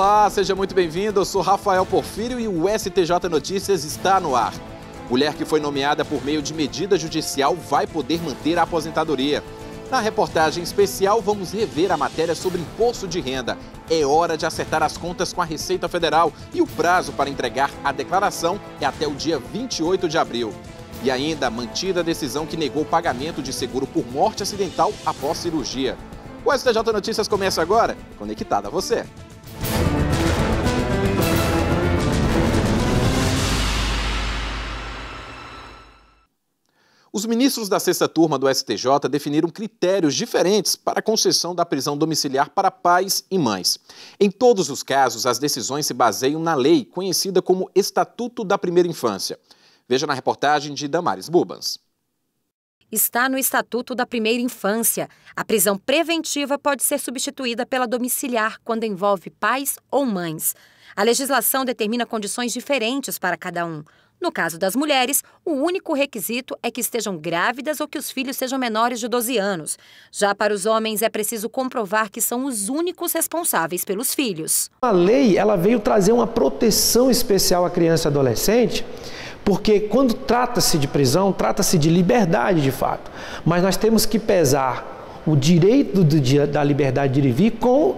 Olá, seja muito bem-vindo. Eu sou Rafael Porfírio e o STJ Notícias está no ar. Mulher que foi nomeada por meio de medida judicial vai poder manter a aposentadoria. Na reportagem especial, vamos rever a matéria sobre imposto de renda. É hora de acertar as contas com a Receita Federal e o prazo para entregar a declaração é até o dia 28 de abril. E ainda mantida a decisão que negou o pagamento de seguro por morte acidental após cirurgia. O STJ Notícias começa agora, conectado a você. Os ministros da sexta turma do STJ definiram critérios diferentes para a concessão da prisão domiciliar para pais e mães. Em todos os casos, as decisões se baseiam na lei conhecida como Estatuto da Primeira Infância. Veja na reportagem de Damares Bubans. Está no Estatuto da Primeira Infância. A prisão preventiva pode ser substituída pela domiciliar quando envolve pais ou mães. A legislação determina condições diferentes para cada um. No caso das mulheres, o único requisito é que estejam grávidas ou que os filhos sejam menores de 12 anos. Já para os homens, é preciso comprovar que são os únicos responsáveis pelos filhos. A lei ela veio trazer uma proteção especial à criança e adolescente, porque quando trata-se de prisão, trata-se de liberdade de fato. Mas nós temos que pesar o direito da liberdade de ir e vir com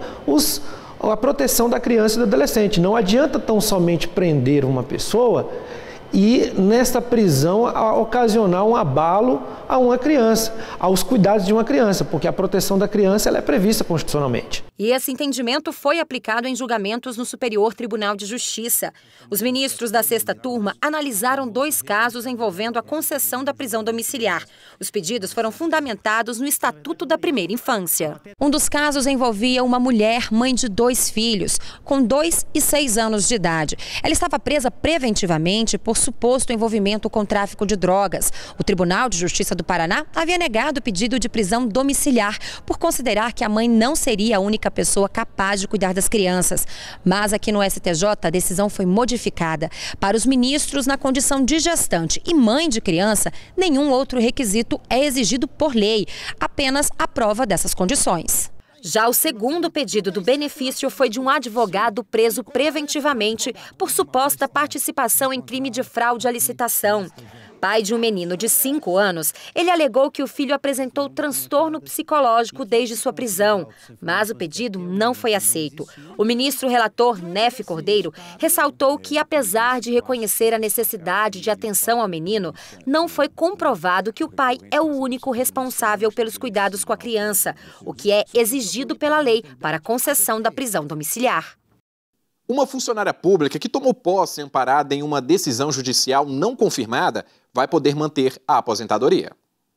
a proteção da criança e do adolescente. Não adianta tão somente prender uma pessoa e nesta prisão ocasionar um abalo a uma criança, aos cuidados de uma criança, porque a proteção da criança ela é prevista constitucionalmente. E esse entendimento foi aplicado em julgamentos no Superior Tribunal de Justiça. Os ministros da sexta turma analisaram 2 casos envolvendo a concessão da prisão domiciliar. Os pedidos foram fundamentados no Estatuto da Primeira Infância. Um dos casos envolvia uma mulher, mãe de 2 filhos, com 2 e 6 anos de idade. Ela estava presa preventivamente por suposto envolvimento com tráfico de drogas. O Tribunal de Justiça do Paraná havia negado o pedido de prisão domiciliar por considerar que a mãe não seria a única pessoa capaz de cuidar das crianças. Mas aqui no STJ a decisão foi modificada. Para os ministros na condição de gestante e mãe de criança, nenhum outro requisito é exigido por lei, apenas a prova dessas condições. Já o segundo pedido do benefício foi de um advogado preso preventivamente por suposta participação em crime de fraude à licitação. Pai de um menino de 5 anos, ele alegou que o filho apresentou transtorno psicológico desde sua prisão, mas o pedido não foi aceito. O ministro relator Nefe Cordeiro ressaltou que, apesar de reconhecer a necessidade de atenção ao menino, não foi comprovado que o pai é o único responsável pelos cuidados com a criança, o que é exigido pela lei para a concessão da prisão domiciliar. Uma funcionária pública que tomou posse amparada em uma decisão judicial não confirmada vai poder manter a aposentadoria.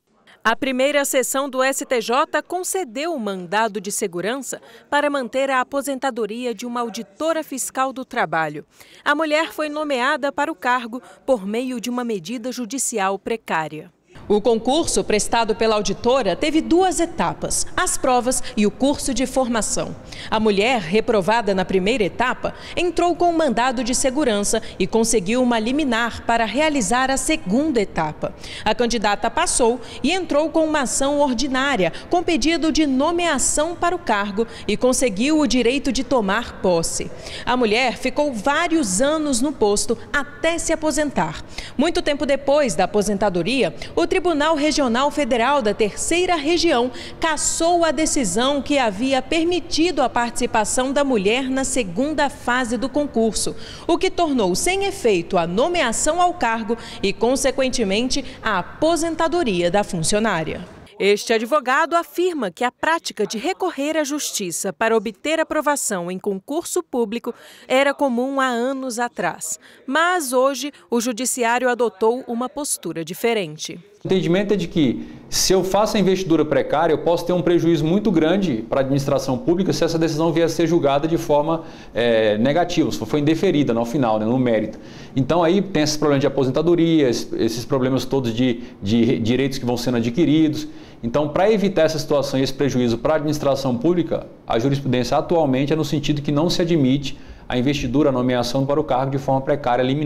A primeira sessão do STJ concedeu o mandado de segurança para manter a aposentadoria de uma auditora fiscal do trabalho. A mulher foi nomeada para o cargo por meio de uma medida judicial precária. O concurso prestado pela auditora teve 2 etapas, as provas e o curso de formação. A mulher, reprovada na primeira etapa, entrou com um mandado de segurança e conseguiu uma liminar para realizar a segunda etapa. A candidata passou e entrou com uma ação ordinária, com pedido de nomeação para o cargo e conseguiu o direito de tomar posse. A mulher ficou vários anos no posto até se aposentar. Muito tempo depois da aposentadoria, o Tribunal Regional Federal da Terceira Região cassou a decisão que havia permitido a participação da mulher na segunda fase do concurso, o que tornou sem efeito a nomeação ao cargo e, consequentemente, a aposentadoria da funcionária. Este advogado afirma que a prática de recorrer à justiça para obter aprovação em concurso público era comum há anos atrás. Mas hoje o judiciário adotou uma postura diferente. O entendimento é de que, se eu faço a investidura precária, eu posso ter um prejuízo muito grande para a administração pública se essa decisão vier a ser julgada de forma negativa, se for indeferida no final, no mérito. Então aí tem esses problemas de aposentadoria, esses problemas todos de direitos que vão sendo adquiridos. Então, para evitar essa situação e esse prejuízo para a administração pública, a jurisprudência atualmente é no sentido que não se admite a investidura, a nomeação para o cargo de forma precária liminar.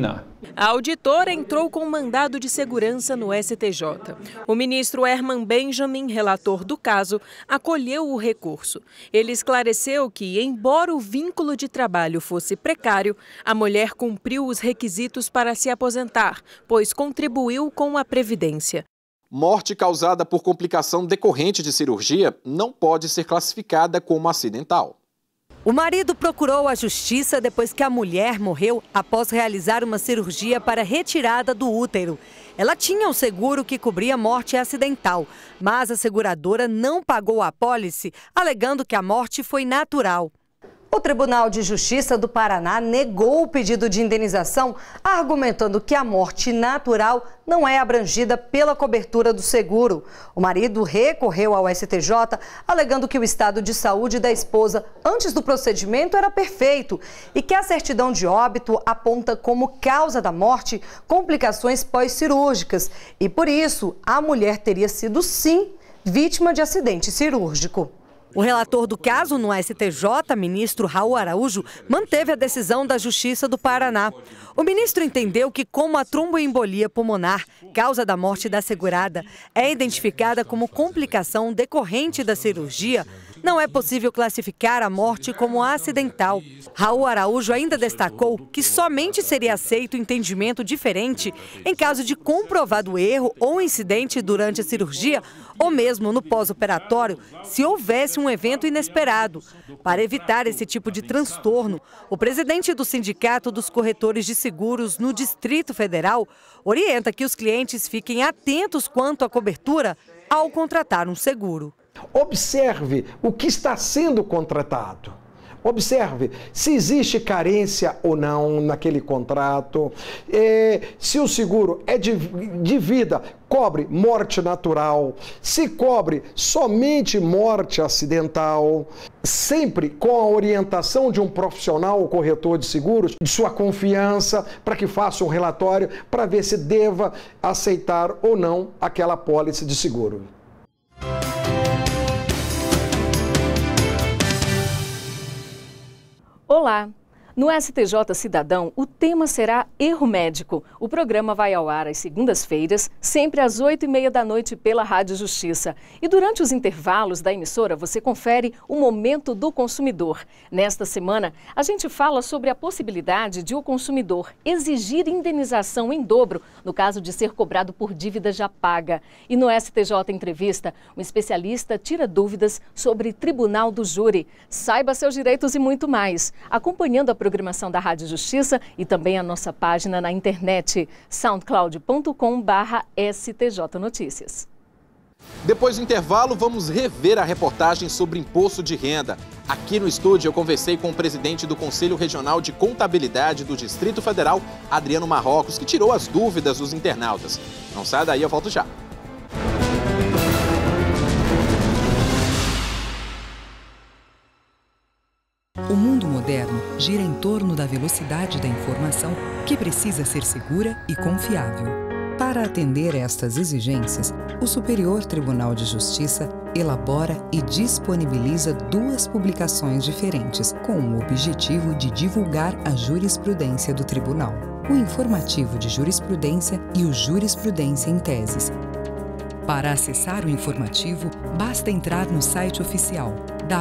A auditora entrou com mandado de segurança no STJ. O ministro Herman Benjamin, relator do caso, acolheu o recurso. Ele esclareceu que, embora o vínculo de trabalho fosse precário, a mulher cumpriu os requisitos para se aposentar, pois contribuiu com a Previdência. Morte causada por complicação decorrente de cirurgia não pode ser classificada como acidental. O marido procurou a justiça depois que a mulher morreu após realizar uma cirurgia para retirada do útero. Ela tinha um seguro que cobria morte acidental, mas a seguradora não pagou a apólice, alegando que a morte foi natural. O Tribunal de Justiça do Paraná negou o pedido de indenização, argumentando que a morte natural não é abrangida pela cobertura do seguro. O marido recorreu ao STJ, alegando que o estado de saúde da esposa antes do procedimento era perfeito e que a certidão de óbito aponta como causa da morte complicações pós-cirúrgicas. E por isso, a mulher teria sido, sim, vítima de acidente cirúrgico. O relator do caso no STJ, ministro Raul Araújo, manteve a decisão da Justiça do Paraná. O ministro entendeu que, como a tromboembolia pulmonar, causa da morte da segurada, é identificada como complicação decorrente da cirurgia, não é possível classificar a morte como acidental. Raul Araújo ainda destacou que somente seria aceito entendimento diferente em caso de comprovado erro ou incidente durante a cirurgia ou mesmo no pós-operatório, se houvesse um evento inesperado. Para evitar esse tipo de transtorno, o presidente do Sindicato dos Corretores de Seguros no Distrito Federal orienta que os clientes fiquem atentos quanto à cobertura ao contratar um seguro. Observe o que está sendo contratado. Observe se existe carência ou não naquele contrato, se o seguro é de vida, cobre morte natural, se cobre somente morte acidental, sempre com a orientação de um profissional ou corretor de seguros, de sua confiança, para que faça um relatório para ver se deva aceitar ou não aquela apólice de seguro. Olá! No STJ Cidadão, o tema será Erro Médico. O programa vai ao ar às segundas-feiras, sempre às 8h30 da noite pela Rádio Justiça. E durante os intervalos da emissora, você confere o Momento do Consumidor. Nesta semana, a gente fala sobre a possibilidade de o consumidor exigir indenização em dobro no caso de ser cobrado por dívida já paga. E no STJ Entrevista, um especialista tira dúvidas sobre Tribunal do Júri. Saiba seus direitos e muito mais, acompanhando a programação da Rádio Justiça e também a nossa página na internet, soundcloud.com/STJ Notícias. Depois do intervalo, vamos rever a reportagem sobre imposto de renda. Aqui no estúdio, eu conversei com o presidente do Conselho Regional de Contabilidade do Distrito Federal, Adriano Marrocos, que tirou as dúvidas dos internautas. Não saia daí, eu volto já. O mundo moderno gira em torno da velocidade da informação, que precisa ser segura e confiável. Para atender estas exigências, o Superior Tribunal de Justiça elabora e disponibiliza 2 publicações diferentes, com o objetivo de divulgar a jurisprudência do Tribunal: o Informativo de Jurisprudência e o Jurisprudência em Teses. Para acessar o informativo, basta entrar no site oficial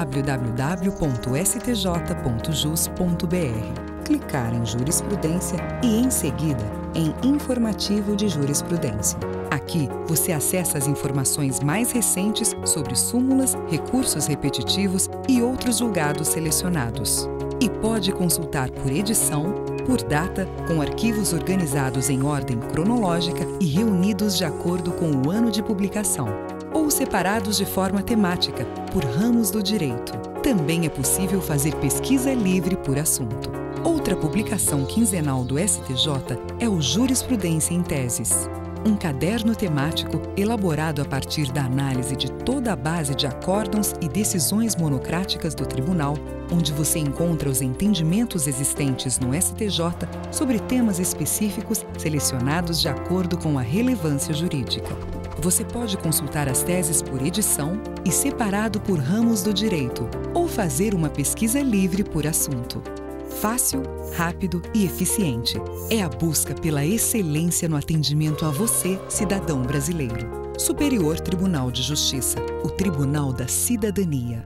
www.stj.jus.br, clicar em Jurisprudência e, em seguida, em Informativo de Jurisprudência. Aqui, você acessa as informações mais recentes sobre súmulas, recursos repetitivos e outros julgados selecionados. E pode consultar por edição, por data, com arquivos organizados em ordem cronológica e reunidos de acordo com o ano de publicação, ou separados de forma temática, por ramos do direito. Também é possível fazer pesquisa livre por assunto. Outra publicação quinzenal do STJ é o Jurisprudência em Teses, um caderno temático elaborado a partir da análise de toda a base de acórdãos e decisões monocráticas do Tribunal, onde você encontra os entendimentos existentes no STJ sobre temas específicos selecionados de acordo com a relevância jurídica. Você pode consultar as teses por edição e separado por ramos do direito, ou fazer uma pesquisa livre por assunto. fácil, rápido e eficiente. É a busca pela excelência no atendimento a você, cidadão brasileiro. Superior Tribunal de Justiça, o Tribunal da Cidadania.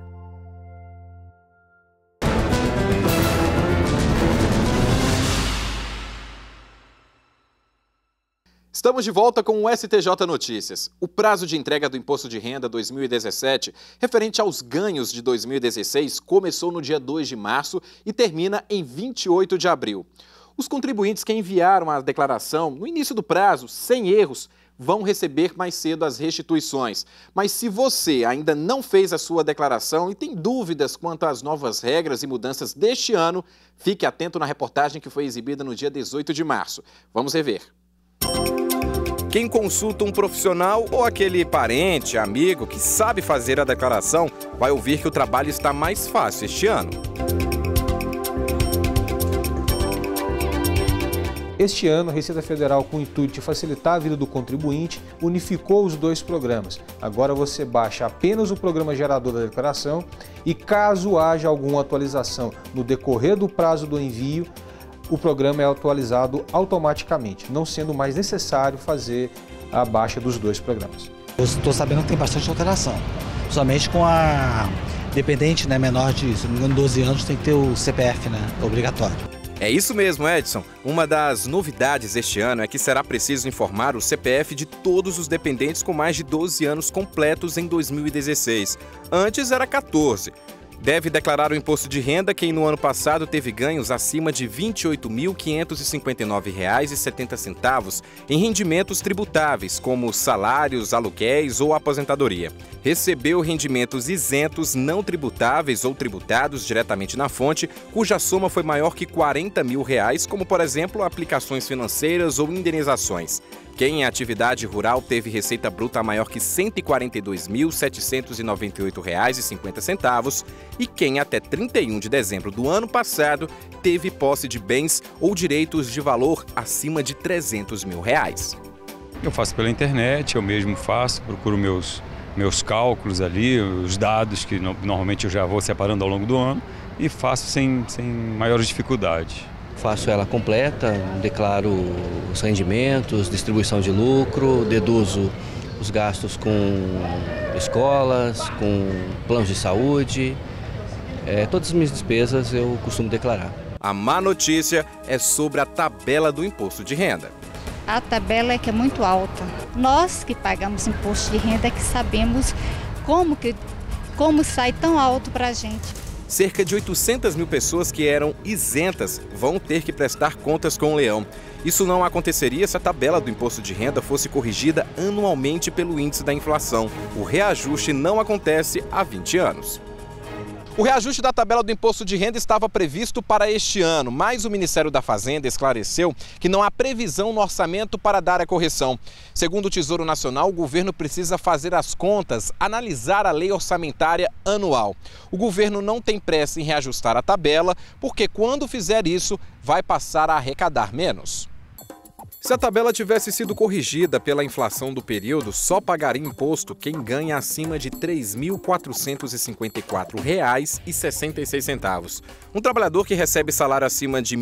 Estamos de volta com o STJ Notícias. O prazo de entrega do Imposto de Renda 2017, referente aos ganhos de 2016, começou no dia 2 de março e termina em 28 de abril. Os contribuintes que enviaram a declaração no início do prazo, sem erros, vão receber mais cedo as restituições. Mas se você ainda não fez a sua declaração e tem dúvidas quanto às novas regras e mudanças deste ano, fique atento na reportagem que foi exibida no dia 18 de março. Vamos rever. Quem consulta um profissional ou aquele parente, amigo que sabe fazer a declaração, vai ouvir que o trabalho está mais fácil este ano. Este ano, a Receita Federal, com o intuito de facilitar a vida do contribuinte, unificou os dois programas. Agora você baixa apenas o programa gerador da declaração e, caso haja alguma atualização no decorrer do prazo do envio, o programa é atualizado automaticamente, não sendo mais necessário fazer a baixa dos dois programas. Eu estou sabendo que tem bastante alteração, somente com a dependente, né, menor de, se não me engano, 12 anos, tem que ter o CPF, né, obrigatório. É isso mesmo, Edson. Uma das novidades este ano é que será preciso informar o CPF de todos os dependentes com mais de 12 anos completos em 2016. Antes era 14. Deve declarar o imposto de renda quem no ano passado teve ganhos acima de R$ 28.559,70 em rendimentos tributáveis, como salários, aluguéis ou aposentadoria. Recebeu rendimentos isentos, não tributáveis ou tributados diretamente na fonte, cuja soma foi maior que R$ 40 mil, como, por exemplo, aplicações financeiras ou indenizações. Quem em atividade rural teve receita bruta maior que R$ 142.798,50 e quem até 31 de dezembro do ano passado teve posse de bens ou direitos de valor acima de R$ 300 mil. Eu faço pela internet, eu mesmo faço, procuro meus cálculos ali, os dados que normalmente eu já vou separando ao longo do ano e faço sem maiores dificuldades. Faço ela completa, declaro os rendimentos, distribuição de lucro, deduzo os gastos com escolas, com planos de saúde, todas as minhas despesas eu costumo declarar. A má notícia é sobre a tabela do imposto de renda. A tabela é que é muito alta. Nós que pagamos imposto de renda é que sabemos como sai tão alto para a gente. Cerca de 800 mil pessoas que eram isentas vão ter que prestar contas com o leão. Isso não aconteceria se a tabela do imposto de renda fosse corrigida anualmente pelo índice da inflação. O reajuste não acontece há 20 anos. O reajuste da tabela do imposto de renda estava previsto para este ano, mas o Ministério da Fazenda esclareceu que não há previsão no orçamento para dar a correção. Segundo o Tesouro Nacional, o governo precisa fazer as contas, analisar a lei orçamentária anual. O governo não tem pressa em reajustar a tabela, porque quando fizer isso, vai passar a arrecadar menos. Se a tabela tivesse sido corrigida pela inflação do período, só pagaria imposto quem ganha acima de R$ 3.454,66. Um trabalhador que recebe salário acima de R$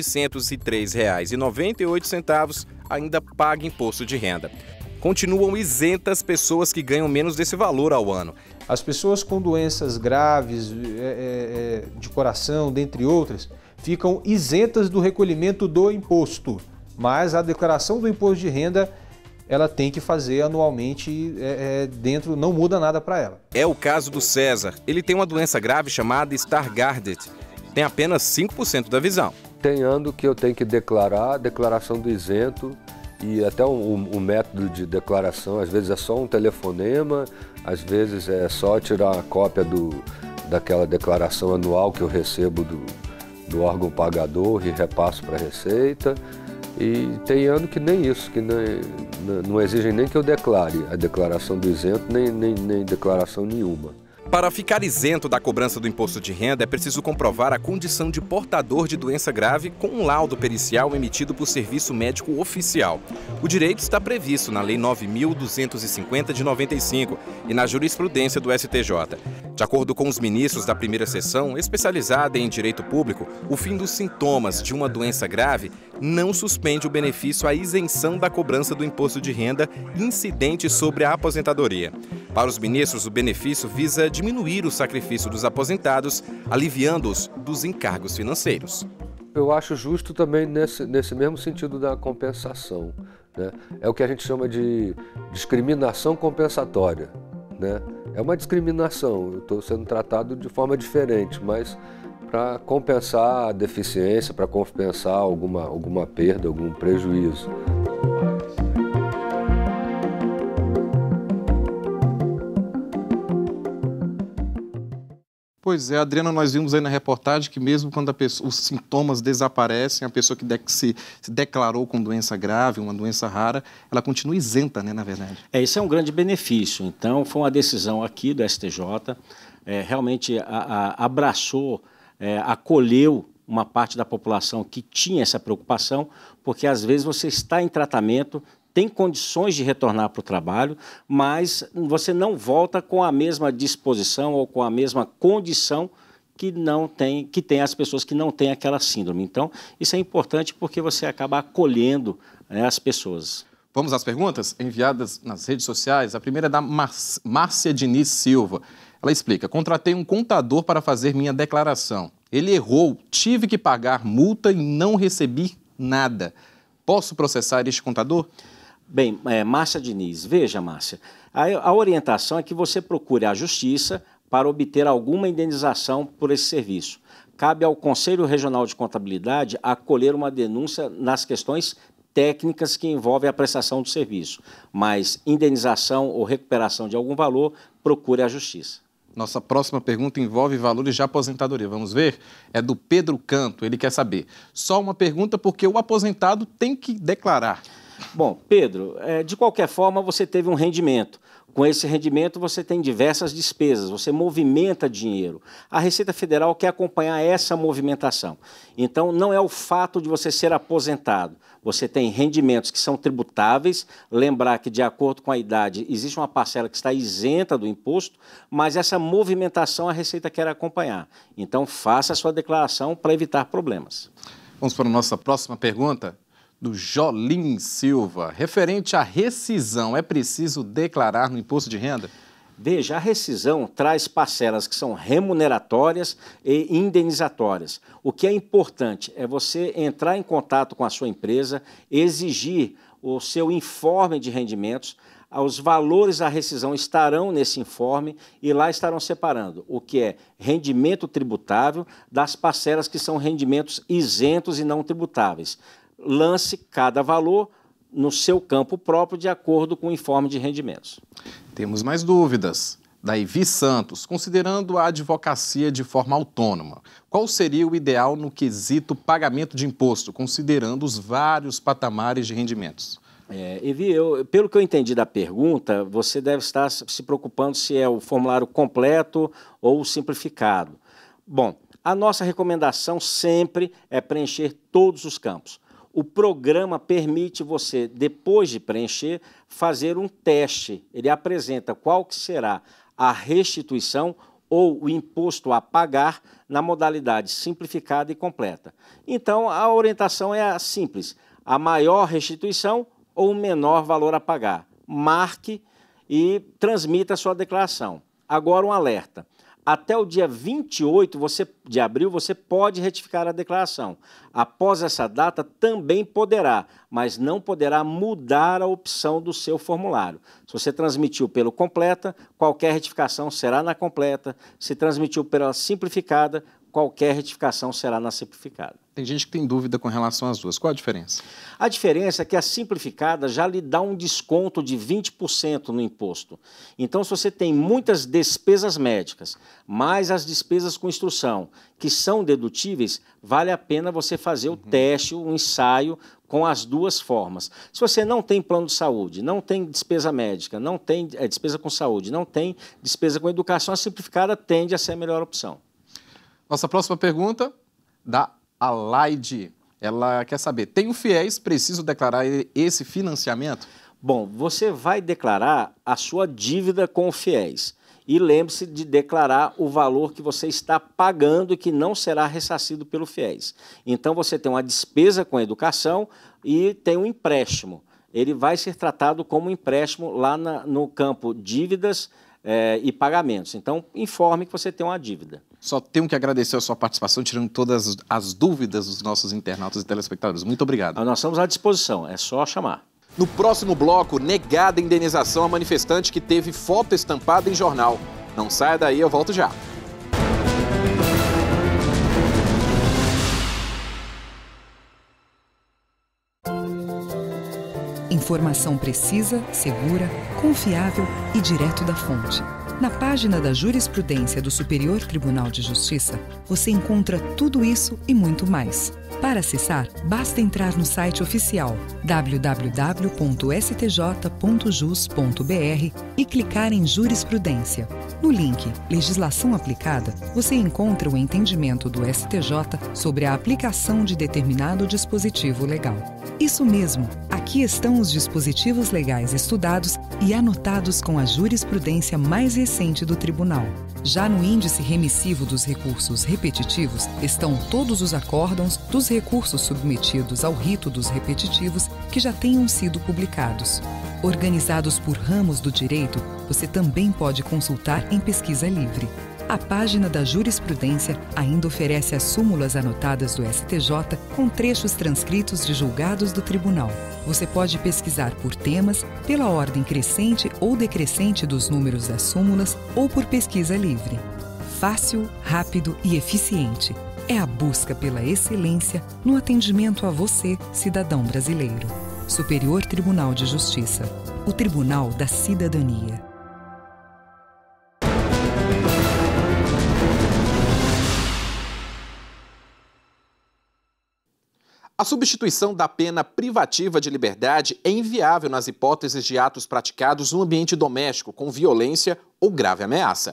1.903,98 ainda paga imposto de renda. Continuam isentas pessoas que ganham menos desse valor ao ano. As pessoas com doenças graves, de coração, dentre outras, ficam isentas do recolhimento do imposto. Mas a declaração do imposto de renda, ela tem que fazer anualmente, não muda nada para ela. É o caso do César. Ele tem uma doença grave chamada Stargardt. Tem apenas 5% da visão. Tem ano que eu tenho que declarar a declaração do isento e até o método de declaração, às vezes é só um telefonema, às vezes é só tirar a cópia daquela declaração anual que eu recebo do órgão pagador e repasso para a Receita. E tem ano que nem isso, que não exigem nem que eu declare a declaração do isento, nem declaração nenhuma. Para ficar isento da cobrança do imposto de renda, é preciso comprovar a condição de portador de doença grave com um laudo pericial emitido por serviço médico oficial. O direito está previsto na Lei 9.250 de 95 e na jurisprudência do STJ. De acordo com os ministros da primeira sessão, especializada em direito público, o fim dos sintomas de uma doença grave não suspende o benefício à isenção da cobrança do imposto de renda incidente sobre a aposentadoria. Para os ministros, o benefício visa diminuir o sacrifício dos aposentados, aliviando-os dos encargos financeiros. Eu acho justo também nesse mesmo sentido da compensação, né? É o que a gente chama de discriminação compensatória, né? É uma discriminação, eu estou sendo tratado de forma diferente, mas para compensar a deficiência, para compensar alguma perda, algum prejuízo. Pois é, Adriana, nós vimos aí na reportagem que mesmo quando os sintomas desaparecem, a pessoa que se declarou com doença grave, uma doença rara, ela continua isenta, né, na verdade? Isso é um grande benefício. Então, foi uma decisão aqui do STJ, realmente abraçou, acolheu uma parte da população que tinha essa preocupação, porque às vezes você está em tratamento, tem condições de retornar para o trabalho, mas você não volta com a mesma disposição ou com a mesma condição que tem as pessoas que não têm aquela síndrome. Então, isso é importante porque você acaba acolhendo, né, as pessoas. Vamos às perguntas enviadas nas redes sociais. A primeira é da Márcia Diniz Silva. Ela explica: contratei um contador para fazer minha declaração. Ele errou, tive que pagar multa e não recebi nada. Posso processar este contador? Bem, Márcia Diniz, veja, Márcia, a orientação é que você procure a Justiça para obter alguma indenização por esse serviço. Cabe ao Conselho Regional de Contabilidade acolher uma denúncia nas questões técnicas que envolvem a prestação do serviço, mas indenização ou recuperação de algum valor, procure a Justiça. Nossa próxima pergunta envolve valores de aposentadoria. Vamos ver? É do Pedro Canto. Ele quer saber. Só uma pergunta, porque o aposentado tem que declarar. Bom, Pedro, de qualquer forma você teve um rendimento. Com esse rendimento você tem diversas despesas, você movimenta dinheiro. A Receita Federal quer acompanhar essa movimentação. Então, não é o fato de você ser aposentado. Você tem rendimentos que são tributáveis, lembrar que de acordo com a idade existe uma parcela que está isenta do imposto, mas essa movimentação a Receita quer acompanhar. Então, faça a sua declaração para evitar problemas. Vamos para a nossa próxima pergunta, do Jolim Silva. Referente à rescisão, é preciso declarar no imposto de renda? Veja, a rescisão traz parcelas que são remuneratórias e indenizatórias. O que é importante é você entrar em contato com a sua empresa, exigir o seu informe de rendimentos. Os valores da rescisão estarão nesse informe e lá estarão separando o que é rendimento tributável das parcelas que são rendimentos isentos e não tributáveis. Lance cada valor no seu campo próprio de acordo com o informe de rendimentos. Temos mais dúvidas. Da Ivi Santos, considerando a advocacia de forma autônoma, qual seria o ideal no quesito pagamento de imposto, considerando os vários patamares de rendimentos? Ivi, pelo que eu entendi da pergunta, você deve estar se preocupando se é o formulário completo ou o simplificado. Bom, a nossa recomendação sempre é preencher todos os campos. O programa permite você, depois de preencher, fazer um teste. Ele apresenta qual que será a restituição ou o imposto a pagar na modalidade simplificada e completa. Então, a orientação é simples: a maior restituição ou o menor valor a pagar. Marque e transmita a sua declaração. Agora, um alerta. Até o dia 28 de abril, você pode retificar a declaração. Após essa data, também poderá, mas não poderá mudar a opção do seu formulário. Se você transmitiu pelo completa, qualquer retificação será na completa. Se transmitiu pela simplificada, qualquer retificação será na simplificada. Tem gente que tem dúvida com relação às duas. Qual a diferença? A diferença é que a simplificada já lhe dá um desconto de 20% no imposto. Então, se você tem muitas despesas médicas, mais as despesas com instrução, que são dedutíveis, vale a pena você fazer o teste, o ensaio com as duas formas. Se você não tem plano de saúde, não tem despesa médica, não tem despesa com saúde, não tem despesa com educação, a simplificada tende a ser a melhor opção. Nossa próxima pergunta, da Alaide. Ela quer saber, tem o FIES, preciso declarar esse financiamento? Bom, você vai declarar a sua dívida com o FIES. E lembre-se de declarar o valor que você está pagando e que não será ressarcido pelo FIES. Então, você tem uma despesa com a educação e tem um empréstimo. Ele vai ser tratado como um empréstimo lá no campo dívidas e pagamentos. Então, informe que você tem uma dívida. Só tenho que agradecer a sua participação, tirando todas as dúvidas dos nossos internautas e telespectadores. Muito obrigado. Nós estamos à disposição, é só chamar. No próximo bloco, negada indenização a manifestante que teve foto estampada em jornal. Não saia daí, eu volto já. Informação precisa, segura, confiável e direto da fonte. Na página da Jurisprudência do Superior Tribunal de Justiça, você encontra tudo isso e muito mais. Para acessar, basta entrar no site oficial www.stj.jus.br e clicar em Jurisprudência. No link Legislação Aplicada, você encontra o entendimento do STJ sobre a aplicação de determinado dispositivo legal. Isso mesmo, aqui estão os dispositivos legais estudados e anotados com a jurisprudência mais recente do Tribunal. Já no índice remissivo dos recursos repetitivos estão todos os acórdãos dos recursos submetidos ao rito dos repetitivos que já tenham sido publicados. Organizados por ramos do direito, você também pode consultar em pesquisa livre. A página da Jurisprudência ainda oferece as súmulas anotadas do STJ com trechos transcritos de julgados do Tribunal. Você pode pesquisar por temas, pela ordem crescente ou decrescente dos números das súmulas ou por pesquisa livre. Fácil, rápido e eficiente. É a busca pela excelência no atendimento a você, cidadão brasileiro. Superior Tribunal de Justiça. O Tribunal da Cidadania. A substituição da pena privativa de liberdade é inviável nas hipóteses de atos praticados no ambiente doméstico com violência ou grave ameaça.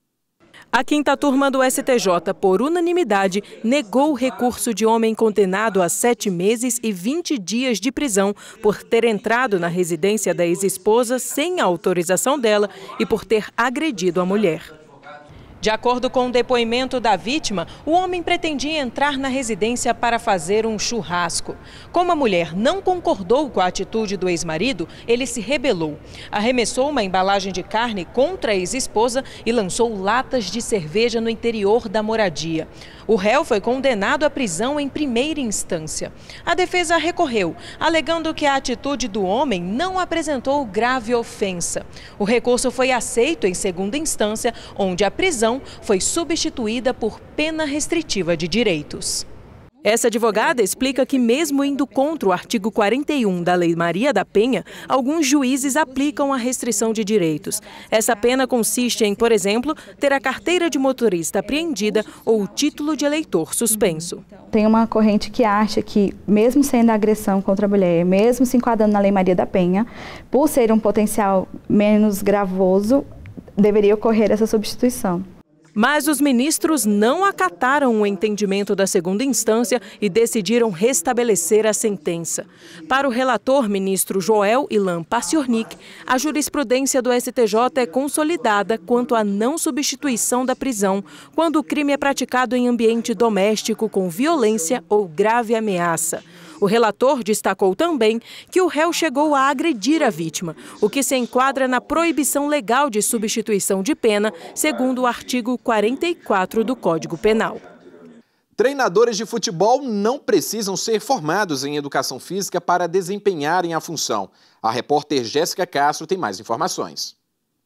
A quinta turma do STJ, por unanimidade, negou o recurso de homem condenado a 7 meses e 20 dias de prisão por ter entrado na residência da ex-esposa sem a autorização dela e por ter agredido a mulher. De acordo com o depoimento da vítima, o homem pretendia entrar na residência para fazer um churrasco. Como a mulher não concordou com a atitude do ex-marido, ele se rebelou. Arremessou uma embalagem de carne contra a ex-esposa e lançou latas de cerveja no interior da moradia. O réu foi condenado à prisão em primeira instância. A defesa recorreu, alegando que a atitude do homem não apresentou grave ofensa. O recurso foi aceito em segunda instância, onde a prisão foi substituída por pena restritiva de direitos. Essa advogada explica que, mesmo indo contra o artigo 41 da Lei Maria da Penha, alguns juízes aplicam a restrição de direitos. Essa pena consiste em, por exemplo, ter a carteira de motorista apreendida ou o título de eleitor suspenso. Tem uma corrente que acha que, mesmo sendo agressão contra a mulher, mesmo se enquadrando na Lei Maria da Penha, por ser um potencial menos gravoso, deveria ocorrer essa substituição. Mas os ministros não acataram o entendimento da segunda instância e decidiram restabelecer a sentença. Para o relator, ministro Joel Ilan Paciornik, a jurisprudência do STJ é consolidada quanto à não substituição da prisão quando o crime é praticado em ambiente doméstico com violência ou grave ameaça. O relator destacou também que o réu chegou a agredir a vítima, o que se enquadra na proibição legal de substituição de pena, segundo o artigo 44 do Código Penal. Treinadores de futebol não precisam ser formados em educação física para desempenharem a função. A repórter Jéssica Castro tem mais informações.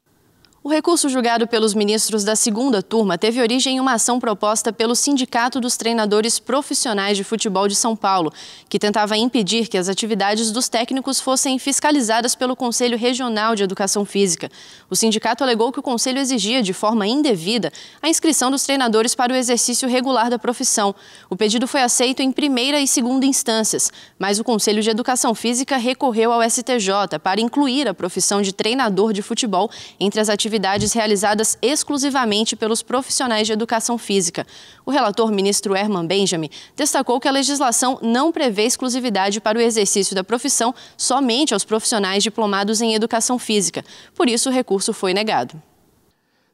O recurso julgado pelos ministros da segunda turma teve origem em uma ação proposta pelo Sindicato dos Treinadores Profissionais de Futebol de São Paulo, que tentava impedir que as atividades dos técnicos fossem fiscalizadas pelo Conselho Regional de Educação Física. O sindicato alegou que o Conselho exigia de forma indevida a inscrição dos treinadores para o exercício regular da profissão. O pedido foi aceito em primeira e segunda instâncias, mas o Conselho de Educação Física recorreu ao STJ para incluir a profissão de treinador de futebol entre as atividades realizadas exclusivamente pelos profissionais de educação física. O relator, ministro Herman Benjamin, destacou que a legislação não prevê exclusividade para o exercício da profissão somente aos profissionais diplomados em educação física. Por isso, o recurso foi negado.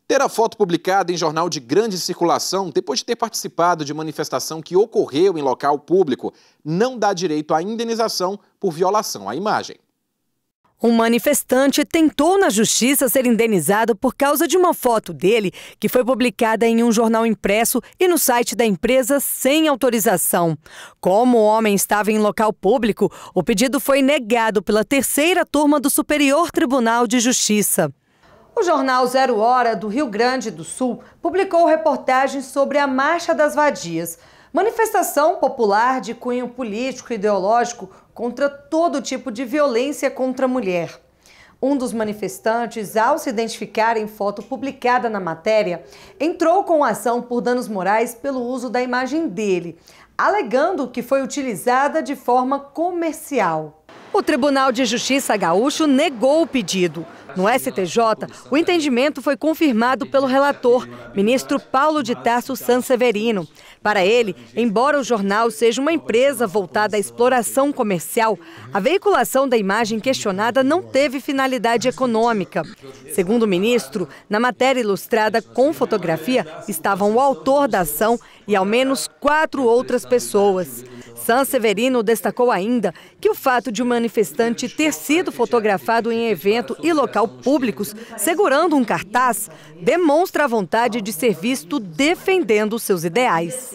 Ter a foto publicada em jornal de grande circulação depois de ter participado de manifestação que ocorreu em local público não dá direito à indenização por violação à imagem. Um manifestante tentou na justiça ser indenizado por causa de uma foto dele que foi publicada em um jornal impresso e no site da empresa sem autorização. Como o homem estava em local público, o pedido foi negado pela terceira turma do Superior Tribunal de Justiça. O jornal Zero Hora do Rio Grande do Sul publicou reportagens sobre a Marcha das Vadias, manifestação popular de cunho político e ideológico contra todo tipo de violência contra a mulher. Um dos manifestantes, ao se identificar em foto publicada na matéria, entrou com ação por danos morais pelo uso da imagem dele, alegando que foi utilizada de forma comercial. O Tribunal de Justiça gaúcho negou o pedido. No STJ, o entendimento foi confirmado pelo relator, ministro Paulo de Tarso Sanseverino. Para ele, embora o jornal seja uma empresa voltada à exploração comercial, a veiculação da imagem questionada não teve finalidade econômica. Segundo o ministro, na matéria ilustrada com fotografia estavam o autor da ação e ao menos 4 outras pessoas. Sanseverino destacou ainda que o fato de um manifestante ter sido fotografado em evento e local públicos, segurando um cartaz, demonstra a vontade de ser visto defendendo seus ideais.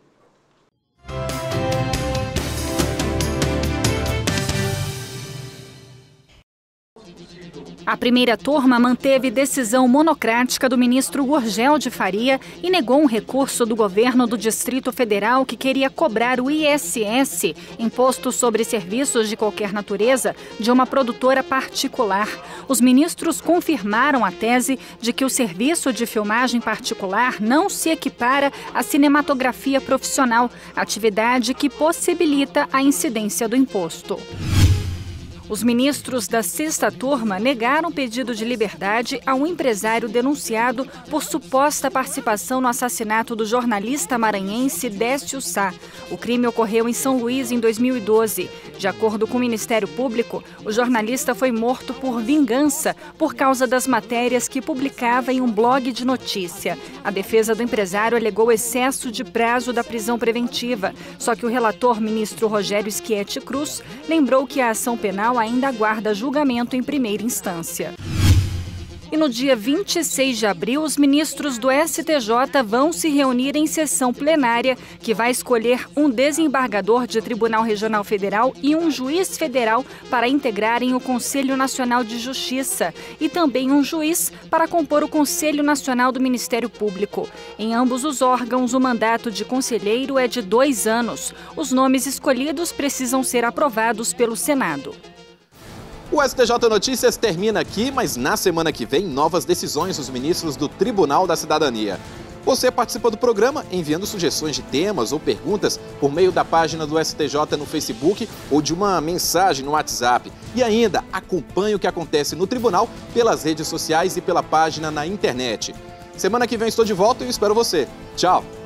A primeira turma manteve decisão monocrática do ministro Gurgel de Faria e negou um recurso do governo do Distrito Federal que queria cobrar o ISS, Imposto sobre Serviços de Qualquer Natureza, de uma produtora particular. Os ministros confirmaram a tese de que o serviço de filmagem particular não se equipara à cinematografia profissional, atividade que possibilita a incidência do imposto. Os ministros da sexta turma negaram o pedido de liberdade a um empresário denunciado por suposta participação no assassinato do jornalista maranhense Décio Sá. O crime ocorreu em São Luís em 2012. De acordo com o Ministério Público, o jornalista foi morto por vingança por causa das matérias que publicava em um blog de notícia. A defesa do empresário alegou excesso de prazo da prisão preventiva. Só que o relator, ministro Rogério Schietti Cruz, lembrou que a ação penal ainda aguarda julgamento em primeira instância. E no dia 26 de abril, os ministros do STJ vão se reunir em sessão plenária, que vai escolher um desembargador de Tribunal Regional Federal e um juiz federal para integrarem o Conselho Nacional de Justiça e também um juiz para compor o Conselho Nacional do Ministério Público. Em ambos os órgãos, o mandato de conselheiro é de 2 anos. Os nomes escolhidos precisam ser aprovados pelo Senado. O STJ Notícias termina aqui, mas na semana que vem, novas decisões dos ministros do Tribunal da Cidadania. Você participa do programa enviando sugestões de temas ou perguntas por meio da página do STJ no Facebook ou de uma mensagem no WhatsApp. E ainda, acompanhe o que acontece no tribunal pelas redes sociais e pela página na internet. Semana que vem estou de volta e espero você. Tchau!